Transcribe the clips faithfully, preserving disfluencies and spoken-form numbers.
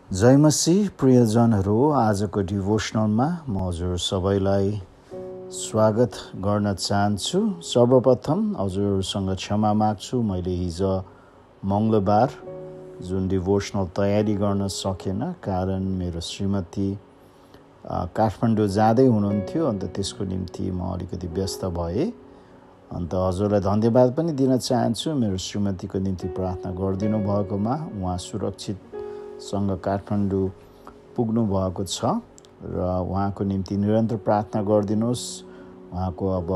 जय मसीह प्रियजनहरू, आजको डिभोसनलमा म हजुर सबैलाई स्वागत गर्न चाहन्छु। सर्वप्रथम हजुरहरूसँग क्षमा माग्छु, मैले हिजो मङ्गलबार जुन डिभोसनल तयारी गर्न सकेन, कारण मेरो श्रीमती काठमाडौँ जाँदै हुनुहुन्थ्यो, अन्त त्यसको निम्ति म अलिकति व्यस्त भएँ। अन्त हजुरलाई धन्यवाद पनि दिन चाहन्छु मेरो श्रीमतीको निम्ति प्रार्थना गरिदिनु भएकोमा। उहाँ सुरक्षित सँग काठमाडौँ पुग्नु भएको छ र उहाँको निम्ति निरन्तर प्रार्थना गरिदिनुहोस्। उहाँको अब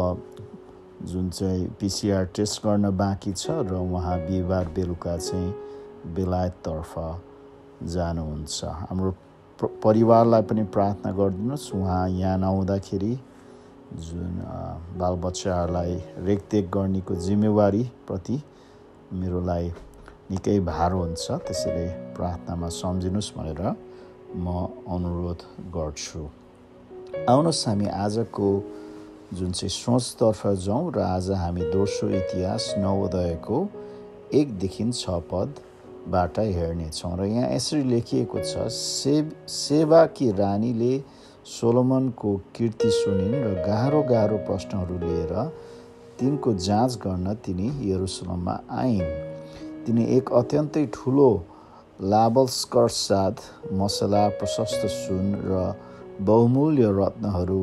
जुन चाहिँ पीसीआर टेस्ट गर्न बाँकी छ र उहाँ बिहिबार बेलुका चाहिँ बेलायततर्फ जानुहुन्छ। हाम्रो परिवारलाई पनि प्रार्थना गरिदिनुहोस्। उहाँ यहाँ नआउँदाखेरि जुन बालबच्चाहरूलाई रेखदेख गर्नेको जिम्मेवारी प्रति मेरोलाई निकै भार हुन्छ, त्यसैले प्रार्थनामा सम्झिनुहोस् भनेर म अनुरोध गर्छु। आउनुहोस् हामी आजको जुन चाहिँ सोचतर्फ जाउँ र आज हामी दोस्रो इतिहास नौ अध्यायको एकदेखि छ पदबाट हेर्नेछौँ। र यहाँ यसरी लेखिएको छ, सेब सेबाकी रानीले सोलोमनको कीर्ति सुनिन् र गाह्रो गाह्रो प्रश्नहरू लिएर तिनको जाँच गर्न तिनी यरुसलेममा आइन्। तिनी एक अत्यन्तै ठुलो लाबलस्कर साथ मसला, प्रशस्त सुन र बहुमूल्य रत्नहरू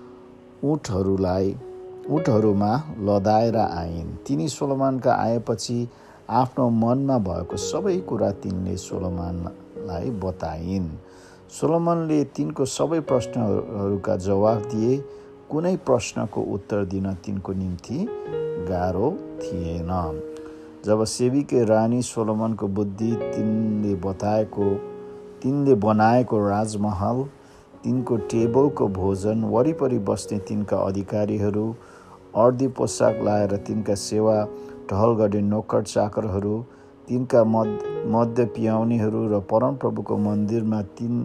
ऊँटहरूलाई ऊँटहरूमा लदाएर आइन्। तिनी सोलोमनका आएपछि आफ्नो मनमा भएको सबै कुरा तिनले सोलोमनलाई बताइन्। सोलोमनले तिनको सबै प्रश्नहरूका जवाफ दिए। कुनै प्रश्नको उत्तर दिन तिनको निम्ति गाह्रो थिएन। जब सेबीकी रानी सोलोमनको बुद्धि, तिनले बताएको तिनले बनाएको राजमहल, तिनको टेबलको भोजन, वरिपरि बस्ने तिनका अधिकारीहरू, अर्दी पोसाक लाएर तिनका सेवा टहल गर्ने नोकर चाकरहरू, तिनका मद मद्य पियाउनेहरू र परमप्रभुको मन्दिरमा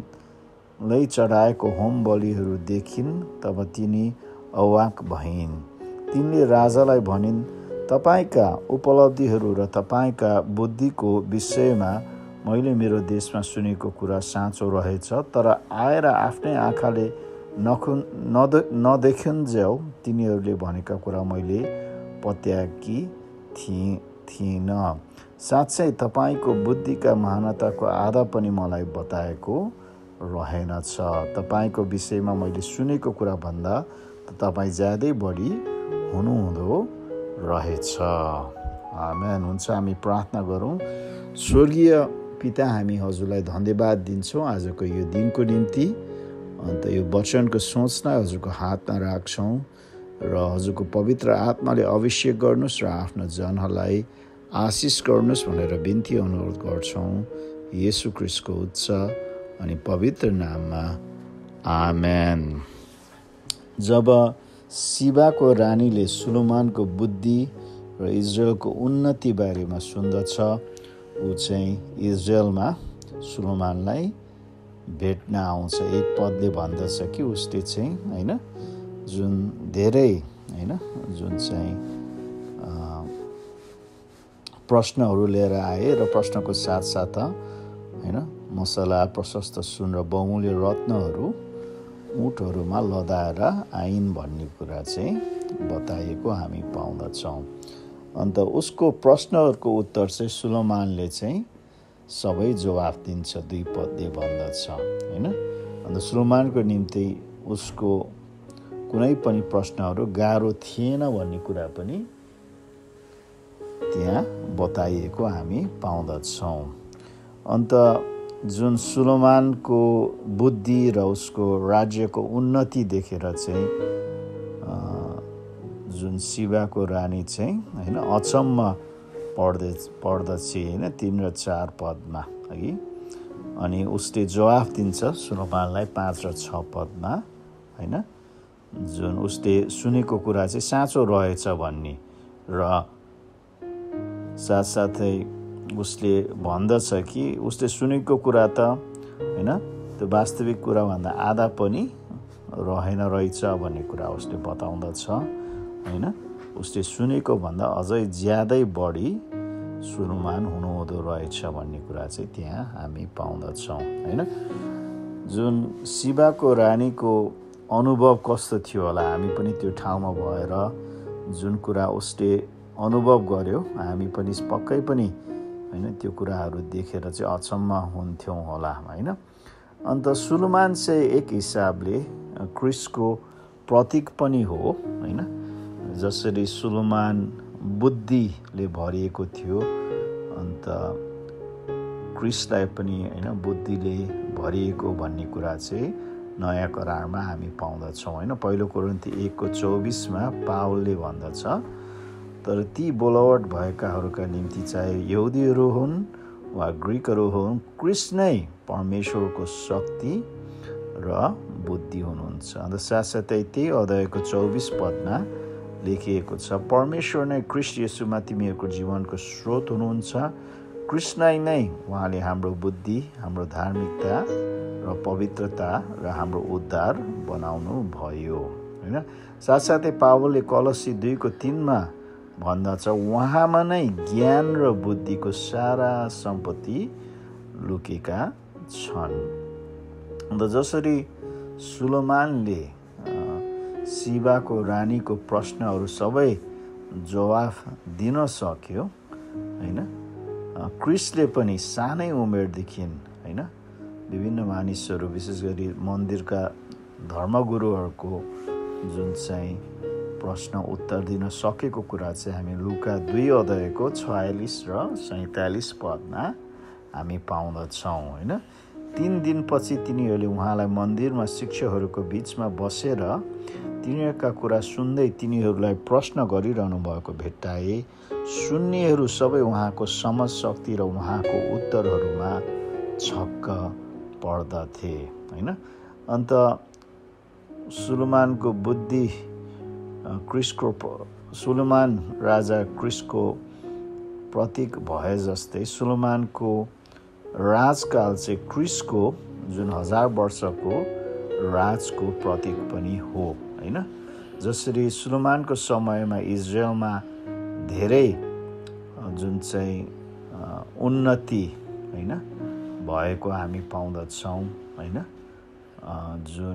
तिनलाई चढाएको होम बलिहरू देखिन्, तब तिनी अवाक भइन्। तिनले राजालाई भनिन्, तपाईका उपलब्धिहरू र तपाईका बुद्धिको विषयमा मैले मेरो देशमा सुनेको कुरा साँचो रहेछ, तर आएर आफ्नै आँखाले नखुन नद नदेखुन्जेल तिनीहरूले भनेका कुरा मैले पत्याएकी थिएँ थिइनँ। साँच्चै तपाईँको बुद्धिका महानताको आधा पनि मलाई बताएको रहेनछ। तपाईँको विषयमा मैले सुनेको कुरा भन्दा त तपाईँ ज्यादै बढी हुनुहुँदो रहेछ। आमेन। हुन्छ, हामी प्रार्थना गरौँ। स्वर्गीय पिता, हामी हजुरलाई धन्यवाद दिन्छौँ आजको यो दिनको निम्ति। अन्त यो वचनको सोचलाई हजुरको हातमा राख्छौँ र हजुरको पवित्र आत्माले अभिषेक गर्नुहोस् र आफ्नो जनहरूलाई आशिष गर्नुहोस् भनेर बिन्ती अनुरोध गर्छौँ येशू ख्रीष्टको उच्च अनि पवित्र नाममा। आमेन। जब सिबाको रानीले सुलोमानको बुद्धि र इजरायलको उन्नति बारेमा सुन्दछ, ऊ चाहिँ इजरायलमा सुलोमानलाई भेट्न आउँछ। एक पदले भन्दछ कि उसले चाहिँ होइन जुन धेरै होइन जुन चाहिँ प्रश्नहरू लिएर आए र प्रश्नको साथसाथ होइन मसला, प्रशस्त सुन र बहुमूल्य रत्नहरू ऊँटहरूमा लदाएर आइन् भन्ने कुरा चाहिँ बताइएको हामी पाउँदछौँ। अन्त उसको प्रश्नहरूको उत्तर चाहिँ सुलोमानले चाहिँ सबै जवाफ दिन्छ, दुई पदले भन्दछ होइन। अन्त सुलोमानको निम्ति उसको कुनै पनि प्रश्नहरू गाह्रो थिएन भन्ने कुरा पनि त्यहाँ बताइएको हामी पाउँदछौँ। अन्त जुन सुलोमानको बुद्धि र उसको राज्यको उन्नति देखेर चाहिँ जुन सिबाको रानी चाहिँ होइन अचम्म पर्दे पर्दछ होइन तीन र चार पदमा अघि। अनि उसले जवाफ दिन्छ सुलोमानलाई पाँच र छ पदमा होइन, जुन उसले सुनेको कुरा चाहिँ साँचो रहेछ भन्ने र साथसाथै उसले भन्दछ कि उसले सुनेको कुरा त होइन त्यो वास्तविक कुराभन्दा आधा पनि रहेन रहेछ भन्ने कुरा उसले बताउँदछ होइन। उसले सुनेको भन्दा अझै ज्यादै बढी सुलुमान हुनुहुँदो रहेछ भन्ने कुरा चाहिँ त्यहाँ हामी पाउँदछौँ होइन। जुन शिवाको रानीको अनुभव कस्तो थियो होला, हामी पनि त्यो ठाउँमा भएर जुन कुरा उसले अनुभव गर्यो हामी पनि पक्कै पनि होइन त्यो कुराहरू देखेर चाहिँ अचम्म हुन्थ्यौँ होला होइन। अन्त सुलुमान चाहिँ एक हिसाबले क्रिस्टको प्रतीक पनि हो होइन। जसरी सुलुमान बुद्धिले भरिएको थियो, अन्त क्रिस्टलाई पनि होइन बुद्धिले भरिएको भन्ने कुरा चाहिँ नयाँ करारमा हामी पाउँदछौँ होइन। पहिलो कोरिन्थी एकको चौबिसमा पावलले भन्दछ, तर ती बोलावट भएकाहरूका निम्ति चाहे यहुदीहरू हुन् वा ग्रिकहरू हुन्, क्रिस्ट नै परमेश्वरको शक्ति र बुद्धि हुनुहुन्छ। अन्त साथसाथै त्यही अध्यायको चौबिस पदमा लेखिएको छ, परमेश्वर नै क्रिस्ट येशूमा तिमीहरूको जीवनको स्रोत हुनुहुन्छ। कृष्णलाई नै उहाँले हाम्रो बुद्धि, हाम्रो धार्मिकता र पवित्रता र हाम्रो उद्धार बनाउनु भयो होइन। साथसाथै पावलले कलसी दुईको तिनमा भन्दछ, उहाँमा नै ज्ञान र बुद्धिको सारा सम्पत्ति लुकेका छन्। अन्त जसरी सुलोमानले शिवाको रानीको प्रश्नहरू सबै जवाफ दिन सक्यो होइन, क्रिस्टले पनि सानै उमेरदेखि होइन विभिन्न मानिसहरू विशेष गरी मन्दिरका धर्मगुरुहरूको जुन चाहिँ प्रश्न उत्तर दिन सकेको कुरा चाहिँ हामी लुका दुई अध्यायको छयालिस र सैँतालिस पदमा हामी पाउँदछौँ होइन। तीन दिनपछि तिनीहरूले उहाँलाई मन्दिरमा शिष्यहरूको बिचमा बसेर तिनीहरूका कुरा सुन्दै तिनीहरूलाई प्रश्न गरिरहनु भएको भेट्टाए। सुन्नेहरू सबै उहाँको समझ शक्ति र उहाँको उत्तरहरूमा छक्क पर्दथे होइन। अन्त सुलोमानको बुद्धि क्रिस्टको सुलोमान राजा क्रिस्टको प्रतीक भए जस्तै सुलोमानको राजकाल चाहिँ क्रिस्टको जुन हजार वर्षको राजको प्रतीक पनि हो होइन। जसरी सुलोमानको समयमा इजरायलमा धेरै जुन चाहिँ उन्नति होइन भएको हामी पाउँदछौँ होइन। जुन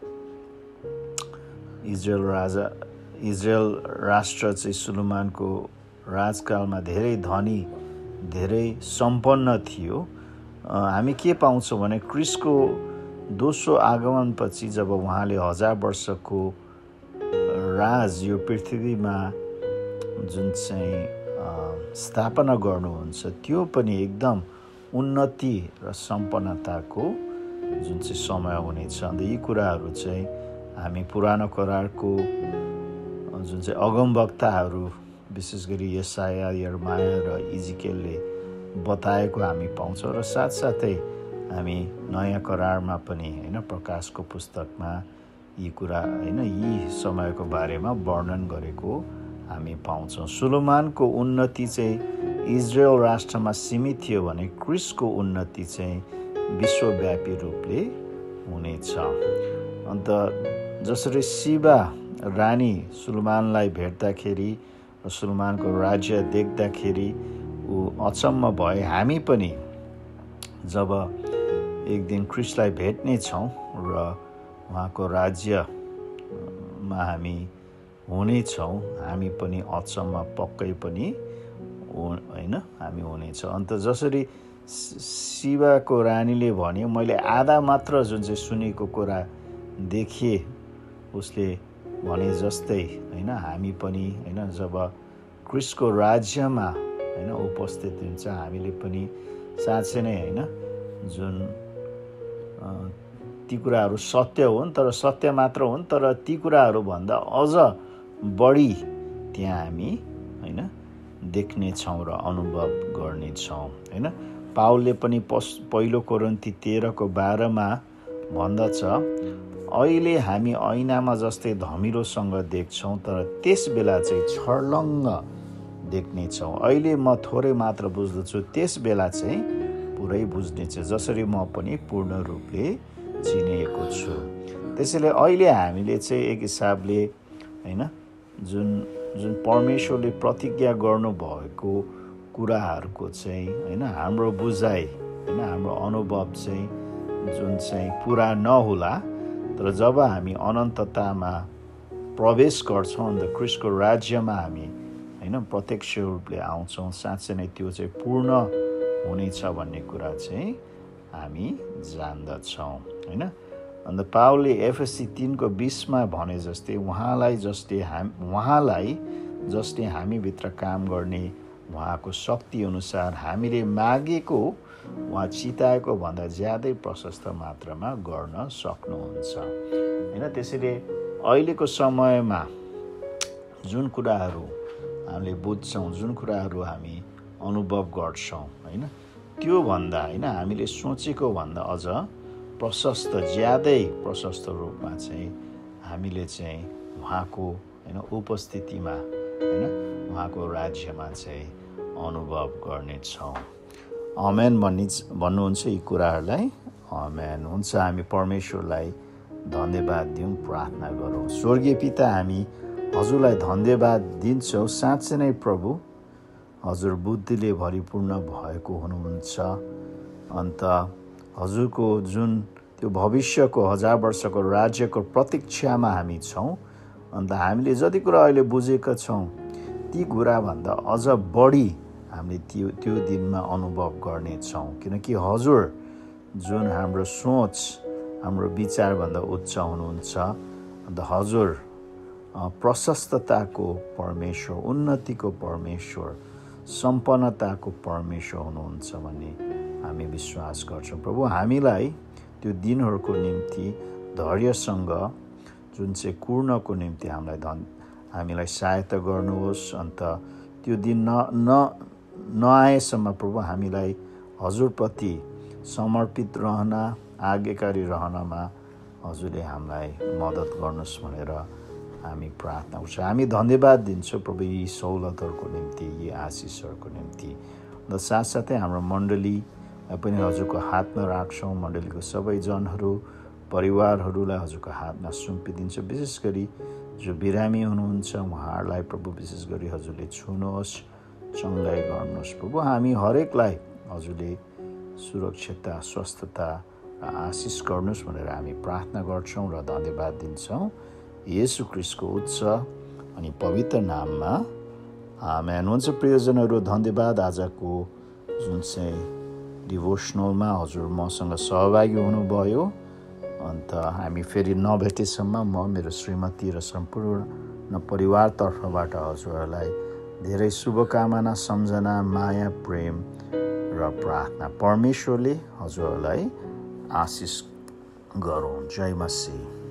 इजरायल राजा इजरायल राष्ट्र चाहिँ सुलोमानको राजकालमा धेरै धनी, धेरै सम्पन्न थियो। हामी के पाउँछौँ भने क्रिस्टको दोस्रो आगमनपछि जब उहाँले हजार वर्षको राज यो पृथ्वीमा जुन चाहिँ स्थापना गर्नुहुन्छ त्यो पनि एकदम उन्नति र सम्पन्नताको जुन चाहिँ समय हुनेछ। अन्त यी कुराहरू चाहिँ हामी पुरानो करारको जुन चाहिँ अगमवक्ताहरू विशेष गरी यशाया, यर्माया र इजिकेलले बताएको हामी पाउँछौँ र साथसाथै हामी नयाँ करारमा पनि होइन प्रकाशको पुस्तकमा यी कुरा होइन यी समयको बारेमा वर्णन गरेको हामी पाउँछौँ। सुलोमानको उन्नति चाहिँ इजरायल राष्ट्रमा सीमित थियो भने क्रिस्टको उन्नति चाहिँ विश्वव्यापी रूपले हुनेछ। अन्त जसरी शिवा रानी सुलोमानलाई भेट्दाखेरि र सुलोमानको राज्य देख्दाखेरि ऊ अचम्म भए, हामी पनि जब एक दिन क्रिस्टलाई भेट्ने छौँ र उहाँको राज्यमा हामी हुनेछौँ, हामी पनि अचम्म पक्कै पनि होइन हामी हुनेछौँ। अन्त जसरी शिवाको रानीले भन्यो, मैले आधा मात्र जुन चाहिँ सुनेको कुरा देखेँ उसले भने जस्तै होइन हामी पनि होइन जब क्रिस्टको राज्यमा होइन उपस्थित हुन्छ हामीले पनि साँच्चै नै होइन जुन ती कुराहरू सत्य हुन्, तर सत्य मात्र हुन्, तर ती कुराहरूभन्दा अझ बढी त्यहाँ हामी होइन देख्नेछौँ र अनुभव गर्नेछौँ होइन। पावलले पनि पस पहिलो कोरिन्थी तेह्रको बाह्रमा भन्दछ, अहिले हामी ऐनामा जस्तै धमिलोसँग देख्छौँ तर त्यस बेला चाहिँ छर्लङ्ग देख्नेछौँ। अहिले म थोरै मात्र बुझ्दछु, त्यस बेला चाहिँ पुरै बुझ्नेछ, जसरी म पनि पूर्ण रूपले चिनिएको छु। त्यसैले अहिले हामीले चाहिँ एक हिसाबले होइन जुन जुन परमेश्वरले प्रतिज्ञा गर्नुभएको कुराहरूको चाहिँ होइन हाम्रो बुझाइ होइन हाम्रो अनुभव चाहिँ जुन चाहिँ पुरा नहोला, तर जब हामी अनन्ततामा प्रवेश गर्छौँ अन्त क्रिस्टको राज्यमा हामी होइन प्रत्यक्ष रूपले आउँछौँ, साँच्चै नै त्यो चाहिँ पूर्ण हुनेछ भन्ने कुरा चाहिँ हामी जान्दछौँ होइन। अन्त पावलले एफएससी तीनको बिसमा भने जस्तै उहाँलाई जसले हाम उहाँलाई जसले हामीभित्र काम गर्ने उहाँको शक्ति अनुसार हामीले मागेको वा चिताएको भन्दा ज्यादै प्रशस्त मात्रामा गर्न सक्नुहुन्छ होइन। त्यसैले अहिलेको समयमा जुन कुराहरू हामीले बुझ्छौँ, जुन कुराहरू हामी अनुभव गर्छौँ होइन, त्योभन्दा होइन हामीले सोचेको भन्दा अझ प्रशस्त ज्यादै प्रशस्त रूपमा चाहिँ हामीले चाहिँ उहाँको होइन उपस्थितिमा होइन उहाँको राज्यमा चाहिँ अनुभव गर्नेछौँ। आमेन भन्ने भन्नुहुन्छ यी कुराहरूलाई? आमेन। हुन्छ, हामी परमेश्वरलाई धन्यवाद दिउँ, प्रार्थना गरौँ। स्वर्गीय पिता, हामी हजुरलाई धन्यवाद दिन्छौँ। साँच्चै नै प्रभु, हजुर बुद्धिले भरिपूर्ण भएको हुनुहुन्छ। अन्त हजुरको जुन त्यो भविष्यको हजार वर्षको राज्यको प्रतीक्षामा हामी छौँ। अन्त हामीले जति कुरा अहिले बुझेका छौँ ती कुराभन्दा अझ बढी हामीले त्यो त्यो दिनमा अनुभव गर्नेछौँ, किनकि हजुर जुन हाम्रो सोच हाम्रो विचारभन्दा उच्च हुनुहुन्छ। अन्त हजुर प्रशस्तताको परमेश्वर, उन्नतिको परमेश्वर, सम्पन्नताको परमेश्वर हुनुहुन्छ भन्ने हामी विश्वास गर्छौँ। प्रभु, हामीलाई त्यो दिनहरूको निम्ति धैर्यसँग जुन चाहिँ कुर्नको निम्ति हामीलाई धन हामीलाई सहायता गर्नुहोस्। अन्त त्यो दिन न न नआएसम्म प्रभु हामीलाई हजुरप्रति समर्पित रहन, आज्ञाकारी रहनमा हजुरले हामीलाई मद्दत गर्नुहोस् भनेर हामी प्रार्थना गर्छौँ। हामी धन्यवाद दिन्छौँ प्रभु यी सहुलतहरूको निम्ति, यी आशिषहरूको निम्ति। र साथसाथै हाम्रो मण्डली पनि हजुरको हातमा राख्छौँ। मण्डलीको सबै जनहरू, परिवारहरूलाई हजुरको हातमा सुम्पिदिन्छौँ। विशेष गरी जो बिरामी हुनुहुन्छ उहाँहरूलाई प्रभु विशेष गरी हजुरले छुनुहोस्, चङ्गाई गर्नुहोस्। प्रभु, हामी हरेकलाई हजुरले सुरक्षितता, स्वस्थता र आशिष गर्नुहोस् भनेर हामी प्रार्थना गर्छौँ र धन्यवाद दिन्छौँ येशू ख्रीष्टको उच्च अनि पवित्र नाममा। आमेन। हुन्छ प्रियजनहरू, धन्यवाद आजको जुन चाहिँ डिभोसनलमा हजुर मसँग सहभागी हुनुभयो। अन्त हामी फेरि नभेटेसम्म म मेरो श्रीमती र सम्पूर्ण परिवार तर्फबाट हजुरहरूलाई धेरै शुभकामना, सम्झना, माया, प्रेम र प्रार्थना। परमेश्वरले हजुरहरूलाई आशिष गरौँ। जय मसीह।